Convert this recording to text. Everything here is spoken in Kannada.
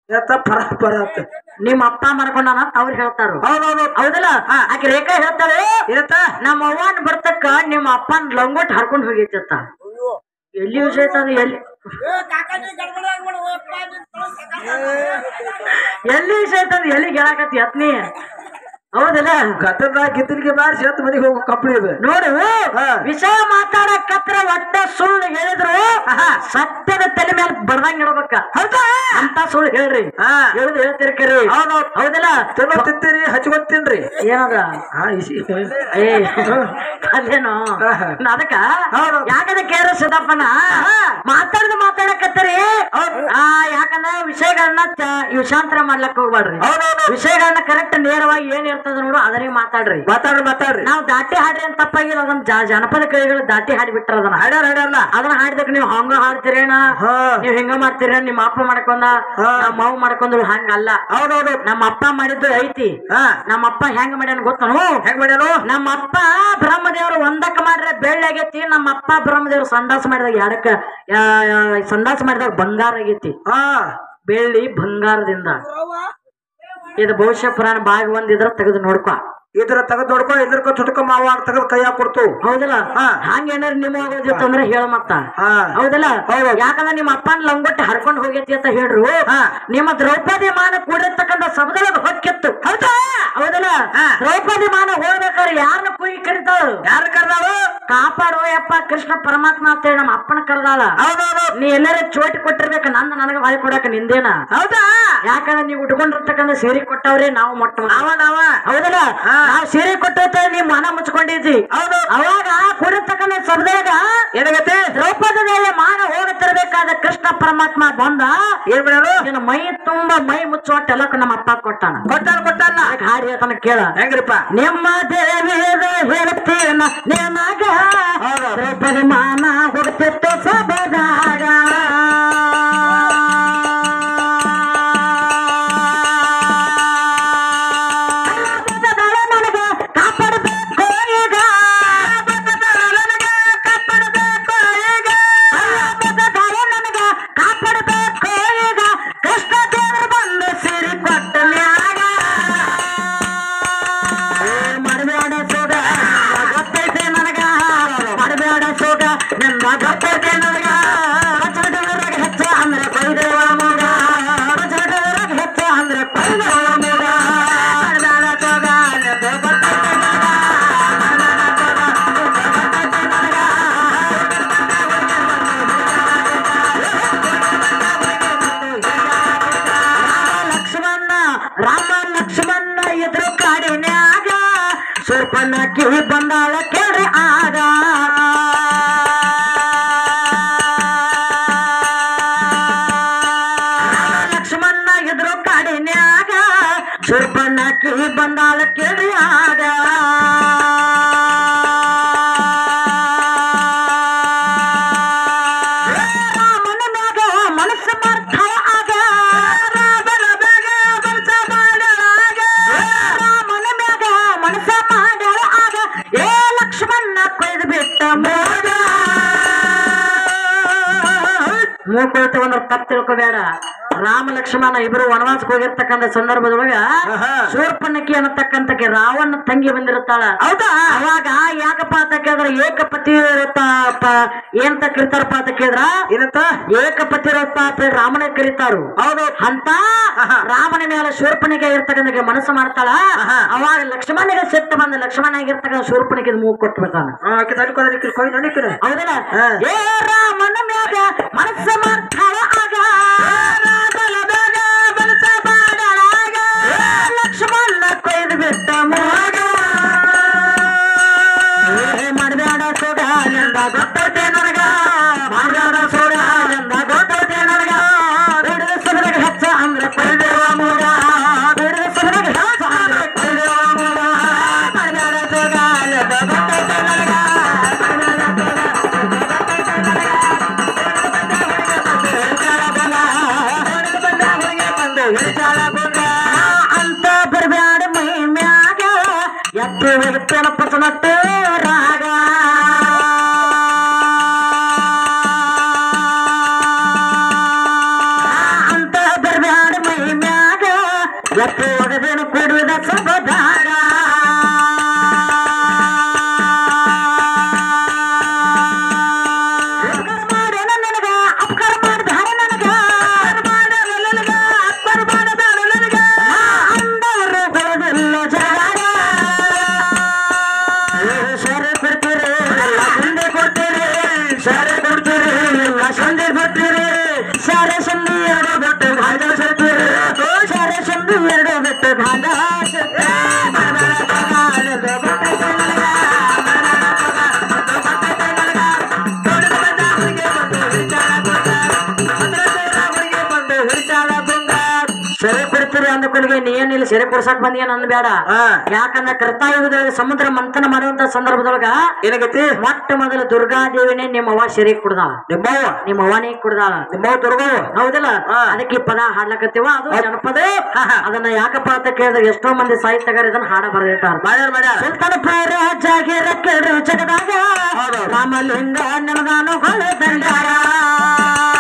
ನಿಮ್ಮ ಅಪ್ಪ ಮಾಡ್ಕೊಂಡಾನ ಅವ್ರು ಹೇಳ್ತಾರ. ಹೌದಲ್ಲ? ಆಕೆ ರೇಖಾ ಹೇಳ್ತಾಳೆ ನಮ್ಮ ಅವ್ವನ್ ಬರ್ತಕ್ಕ ನಿಮ್ಮ ಅಪ್ಪನ್ ಲಂಗೋಟ್ ಹರ್ಕೊಂಡ್ ಹೋಗೈತ. ಎಲ್ಲಿ ವಿಷಯ ಐತದ? ಎಲ್ಲಿ ವಿಷಯ ಐತದ? ಎಲ್ಲಿ ಗೆಳಕತ್ತಿ ಅತ್ನಿ? ಹೌದಲ್ಲ? ಗದ್ದಲ್ಗೆ ಬಾರಿಸಿ ಹತ್ತು ಮನೆಗೆ ಹೋಗೋ ಕಪ್ಪಳಿ ಇದೆ ನೋಡು. ವಿಷಯ ಮಾತಾಡಕತ್ರ ಒಟ್ಟ ಸುಳ್ಳು ಹೇಳಿದ್ರು ಸತ್ಯದ ತಲೆ ಮೇಲೆ ಬರ್ದಂಗ ಇಡ್ಬೇಕ. ಹೌದಾ? ಅಂತ ಸುಳ್ಳು ಹೇಳ್ರಿ, ಹೇಳುದು ಹೇಳ್ತೀರಿ ಕರಿ. ಹೌದಲ್ಲ? ಚಲೋ ತಿಂತೀರಿ, ಹಚ್ಕೊತೀನ್ರಿ. ಏನದ ಅಲ್ಲೇನು ಅದಕ್ಕ ಯಾಕಂದ್ರೆ ಕೇರ ಸಿದ್ದಪ್ಪನ ಮಾತಾಡಕತ್ತರಿ. ಯಾಕಂದ್ರ ವಿಷಯಗಳನ್ನ ವಿಷಾಂತರ ಮಾಡ್ಲಕ್ ಹೋಗ್ಬಾಡ್ರಿ. ವಿಷಯಗಳನ್ನ ಕರೆಕ್ಟ್ ನೇರವಾಗಿ ಏನ್ ಇರ್ತದ ನೋಡು ಅದನ್ನ ಮಾತಾಡ್ರಿ. ನಾವ್ ದಾಟಿ ಹಾಡ್ರಿ ಅಂತ ತಪ್ಪಾಗಿಲ್ಲ. ಅದನ್ನ ಜನಪದ ಕೈಗಳು ದಾಟಿ ಹಾಡಿ ಬಿಟ್ಟಾರ. ಅದನ್ನ ಹಾಡಲ್ಲ. ಅದನ್ನ ಹಾಡಿದಕ್ ನೀವ್ ಹಂಗ ಹಾಡ್ತೀರೇನ, ನೀವ್ ಹಿಂಗ ಮಾಡ್ತೀರ, ನಿಮ್ಮ ಅಪ್ಪ ಮಾಡ್ಕೊಂಡ ನಮ್ಮ ಮಾವು ಮಾಡ್ಕೊಂಡ್ರು. ಹಂಗಲ್ಲ. ಹೌದೌದು. ನಮ್ಮ ಅಪ್ಪ ಮಾಡಿದ್ದು ಐತಿ. ನಮ್ಮ ಅಪ್ಪ ಹೆಂಗ್ ಮಾಡ್ಯಾನ ಗೊತ್ತನು? ಹೆಂಗ್ ಮಾಡ್ಯಾನು? ನಮ್ಮ ಅಪ್ಪ ಬ್ರಹ್ಮದೇವ್ರು ಒಂದಕ್ಕ ಮಾಡ್ರೆ ಬೆಳ್ಳಿ ಆಗೈತಿ. ನಮ್ಮ ಅಪ್ಪ ಬ್ರಹ್ಮದೇವ್ರು ಸಂದಾಸ ಮಾಡಿದಾಗ ಎರಡಕ್ಕ ಸಂದಾಸ ಮಾಡಿದಾಗ ಬಂಗಾರ ಆಗೈತಿ. ಬೆಳ್ಳಿ ಬಂಗಾರದಿಂದ. ಇದು ಭವಿಷ್ಯ ಪುರಾಣ ಭಾಗ ಒಂದಿದ್ರ ತೆಗೆದು ನೋಡ್ಕೊ. ಇದ್ರ ತೆಗೆದು ನೋಡ್ಕೊ. ಇದ್ರಕ ಚುಟ್ಕ ಮಾವ ತೆಗೆದು ಕೈಯಾಗ ಕೊಡ್ತು. ಹೌದಲ್ಲ? ಹಂಗ ಏನಾರ ನಿಮ್ಮ ಆಗೋದಿತ್ತು ಅಂದ್ರೆ ಹೇಳ ಮತ್ತ. ಹೌದಲ್ಲ? ಯಾಕಂದ್ರೆ ನಿಮ್ಮ ಅಪ್ಪನ ಲಂಗೊಟ್ಟಿ ಹರ್ಕೊಂಡ್ ಹೋಗೈತಿ ಅಂತ ಹೇಳ್ರು. ನಿಮ್ಮ ದ್ರೌಪದಿ ಮಾನ ಕೂಡಿರ್ತಕ್ಕಂಥ ಸಭದೊಳಗೆ ಹೊಕ್ಕಿತ್ತು. ಹೌದಾ? ಹೌದಲ್ಲ? ದ್ರೌಪದಿ ಮಾನ ಹೋಗ್ಬೇಕಾದ್ರೆ ಯಾರನ್ನ ಕೂಗಿ ಕರಿತಾಳು? ಯಾರು ಕರ್ದಾಳು? ಕಾಪಾಡೋ ಯಪ್ಪ ಕೃಷ್ಣ ಪರಮಾತ್ಮ ಅಂತ ಹೇಳಿ ನಮ್ಮ ಅಪ್ಪನ ಕರ್ದಾಳ. ಹೌದೌದು. ನೀ ಎಲ್ಲಾರ ಚೋಟಿ ಕೊಟ್ಟಿರ್ಬೇಕ. ನನಗ ಬಾಯಿ ಕೊಡಾಕ ನಿಂದೇನ? ಹೌದಾ? ಯಾಕಂದ್ರೆ ನೀವು ಉಟ್ಕೊಂಡಿರ್ತಕ್ಕಂಥ ಸೀರೆ ಕೊಟ್ಟವ್ರೆ ನಾವು ಮೊಟ್ಟ ನಾವ. ಹೌದಲ್ಲ? ನಾವ್ ಸೀರೆ ಕೊಟ್ಟೈತೆ ನೀವ್ ಮನ ಮುಚ್ಕೊಂಡಿದ್ವಿ. ಹೌದು. ಅವಾಗ ಕೂಡಿರ್ತಕ್ಕಂಥ ಸಭದಾಗ ಏನಾಗತ್ತೆ? ದ್ರೌಪದಿ ಮಾನ ಹೋಗುತ್ತಿರ್ಬೇಕಾದ ಕೃಷ್ಣ ಪರಮಾತ್ಮ ಬಂದ ಏನ್ ಮಾಡ್ಯಾರು? ಮೈ ತುಂಬಾ ಮೈ ಮುಚ್ಚೋಟೆಲ್ಲಕ್ಕ ನಮ್ಮ ಅಪ್ಪ ಕೊಟ್ಟಾನ. ಹಾಡಿ ಹೇಳ್ತಾನ ಕೇಳ. ಹೆಂಗ್ರಿಪ್ಪ? ನಿಮ್ಮ ದೇವಿದ ಹೇಳ್ತೀನ ನಿಮಗ ದ್ರೌಪದಿ ಮಾನ ಹೋಗ್ತಿತ್ತು ಸಭದಾಗ. ಶೂರ್ಪನಖಿ ಬಂದಾಳ ಕೇಳಿ ಆಗ. ಲಕ್ಷ್ಮಣ ಎದುರು ಕಾಡಿನ್ಯಾಗ ಶೂರ್ಪನಖಿ ಬಂದಾಳ ಕೇಳಿ ಆಗ. ರಾಮನ ಮ್ಯಾಗ ಮನಸ್ಸು ಮಾಡ್ತಾಳ ಆಗ. ರಾಮನ ಮ್ಯಾಗ ಮನಸ್ಸು ಮಾಡಾಗ. ರಾಮನ ಮ್ಯಾಗ ಮನಸ್ಸು ಮಾಡಾಳ ಆಗ. ಏ ಲಕ್ಷ್ಮಣ ಕೊಯ್ದು ಬಿಟ್ಟ ಮೋಗ. ಮೂಕೊಳ್ತ ಒಂದು ತಪ್ಪು ತಿಳ್ಕೋಬೇಡ. ರಾಮ ಲಕ್ಷ್ಮಣ ಇಬ್ರು ವನವಾಸಕ್ಕೆ ಹೋಗಿರ್ತಕ್ಕಂಥ ಸಂದರ್ಭದೊಳಗ ಶೂರ್ಪನಖಿ ಅನ್ನತಕ್ಕಂತಕ್ಕೆ ರಾವಣ ತಂಗಿ ಬಂದಿರುತ್ತಾಳ. ಹೌದಾ? ಅವಾಗ ಯಾಕಪ್ಪ ಅಂತ ಕೇಳಿದ್ರ ಏಕಪತಿ ಏನಂತ ಕರಿತಾರಪ್ಪ ಅಂತ ಕೇಳಿದ್ರ ಏನಂತ ಏಕಪತಿ ರಥ ಅಂತ ರಾಮನ ಕರೀತಾರು. ಹೌದು. ಅಂತ ರಾಮನ ಮೇಲೆ ಶೂರ್ಪನಿಗೆ ಇರ್ತಕ್ಕಂಥ ಮನಸ್ಸು ಮಾಡ್ತಾಳ. ಅವಾಗ ಲಕ್ಷ್ಮಣನಿಗೆ ಸಿಟ್ಟು ಬಂದ ಲಕ್ಷ್ಮಣ ಆಗಿರ್ತಕ್ಕಂಥ ಶೂರ್ಪನಿಗೆ ಮೂಗು ಕೊಟ್ಬಿಡ್ತಾನ. ಹೌದಲ್ಲ? ಏ ರಾಮನ ಮ್ಯಾಗ ಮನಸ್ಸು ಮಾಡ್ತಾಳ ಆಗ. ಲಕ್ಷ್ಮಣ ಕೊಯ್ದು ಬಿಟ್ಟ ಮೋಗ. ಮಾಡಬೇಡ ಸೋಡ ಎಂದ ಗೊತ್ತೈತೆ ನನಗ. ಮಾಡಬೇಡ ಸೋಡ ಎಂದ ಗೊತ್ತೈತೆ ನನಗ. ಬಿಡಿದ ಸದರಿಗೆ ಹೆಚ್ಚ ಅಂದ್ರೆ ಕೊಯ್ದಿರುವ ಮೂಗ. ಬಿಡಿದ ಸದರಿಗೆ ಹೆಚ್ಚ ಅಂದ್ರೆ ಕೊಯ್ದಿರುವ ಮೂಗ. ಮಾಡಬೇಡ ಸೋಡ ಎಂದ ಗೊತ್ತೈತೆ ನನಗ. ಅಂತ ಬರ್ಬ್ಯಾಡ ಮೈ ಮ್ಯಾಗ ಎತ್ತು ಹೋಗುತ್ತೇನ ಪಸನಟ್ಟು ರಾಗ. ಅಂತ ಬರ್ಬ್ಯಾಡ ಮೈ ಲಪ್ಪು ಒಗದೇನು ಕೂಡುವುದ ಸಬದಾಗ ಸೆರೆ ಕೊಡ್ತೀರಿ ಅಂದ ಕೊಲಿಗೆ ನೀ ಏನಿಲ್ಲ ಸೆರೆ ಕೊಡ್ಸಕ್ ಬಂದಿಯ ನಂದ್ ಬೇಡ ಯಾಕಂದ್ರ ಕರ್ತಾಯುಗದೊಳಗ ಸಮುದ್ರ ಮಂಥನ ಮಾಡುವಂತ ಸಂದರ್ಭದೊಳಗ ಏನಾಗೈತಿ ಮೊಟ್ಟ ಮೊದಲು ದುರ್ಗಾದೇವಿನೇ ನಿಮ್ಮವ್ವ ಸೆರೆ ಕುಡ್ದಾಳ ನಿಮ್ಮವ್ವನೇ ಕುಡ್ದಾಳ ನಿಮ್ಮವ್ ದುರ್ಗವ್ವ ಹೌದಿಲ್ಲ ಅದಕ್ಕೆ ಈ ಪದ ಹಾಡ್ಲಕತ್ತೀವ ಅದು ಜನಪದ ಅದನ್ನ ಯಾಕಪ್ಪ ಅಂತ ಕೇಳಿದ್ರೆ ಎಷ್ಟೋ ಮಂದಿ ಸಾಹಿತ್ಯಗಾರ ಇದನ್ನ ಹಾಡ ಬರೆದಿಟ್ಟಾರ ಸುಲ್ತಾನಪುರ ಜಾಗಿರ ಕೇಳು ಜಗದಾಗ ರಾಮಲಿಂಗ ನೆಲದಾನು ಹೊಳೆ ದಂಡಾರ